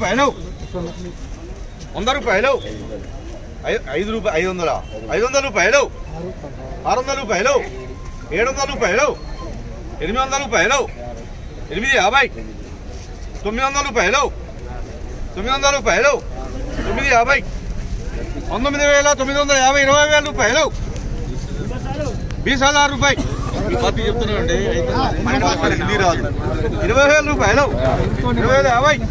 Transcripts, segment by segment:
రూపాయలు 100 రూపాయలు 5 రూపాయలు 500 రూపాయలు 600 రూపాయలు 700 రూపాయలు 800 రూపాయలు 850 900 రూపాయలు 900 రూపాయలు 950 19,950 20,000 రూపాయలు 20,000 రూపాయలు చెప్తున్నాండి 20,000 రూపాయలు 20,050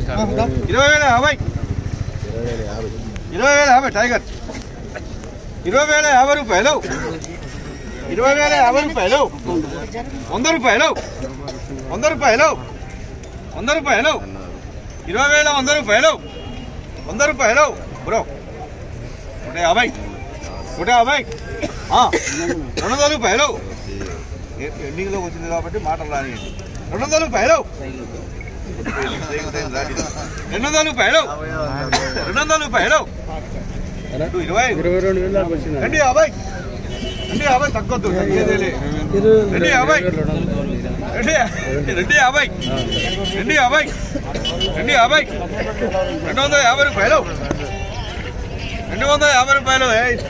20,050 టైగర్ 20,050 రూపాయలు 20,050 రూపాయలు 100 రూపాయలు 100 రూపాయలు 100 రూపాయలు 20,100 రూపాయలు 100 రూపాయలు బ్రో 150 150 200 రూపాయలు ఎండింగ్లోకి వచ్చింది కాబట్టి మాటలు రానియండి 200 రూపాయలు 200 రూపాయలు 200 రూపాయలు 250 తగ్గొద్దు 250 రూపాయలు 250 రూపాయలు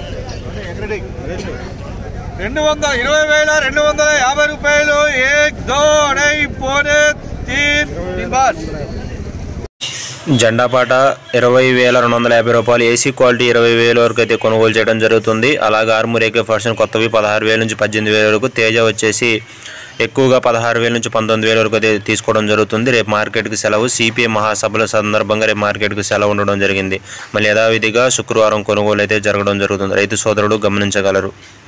20,250 రూపాయలు 1 2 2.5 पौने 3 बार జెండాపాట 20,250 రూపాయలు ఏసీ క్వాలిటీ 20,000 వరకు అయితే కొనుగోలు చేయడం జరుగుతుంది. అలాగే ఆర్మూర్ ఏకే ఫర్షన్ కొత్తవి 16,000 నుంచి 18,000 వరకు, తేజ వచ్చేసి ఎక్కువగా 16,000 నుంచి 19,000 వరకు అయితే తీసుకోవడం జరుగుతుంది. రేపు మార్కెట్కి సెలవు. సిపిఐ మహాసభల సందర్భంగా రేపు మార్కెట్కి సెలవు ఉండడం జరిగింది. మళ్ళీ యథావిధిగా శుక్రవారం కొనుగోలు అయితే జరగడం జరుగుతుంది. రైతు సోదరుడు గమనించగలరు.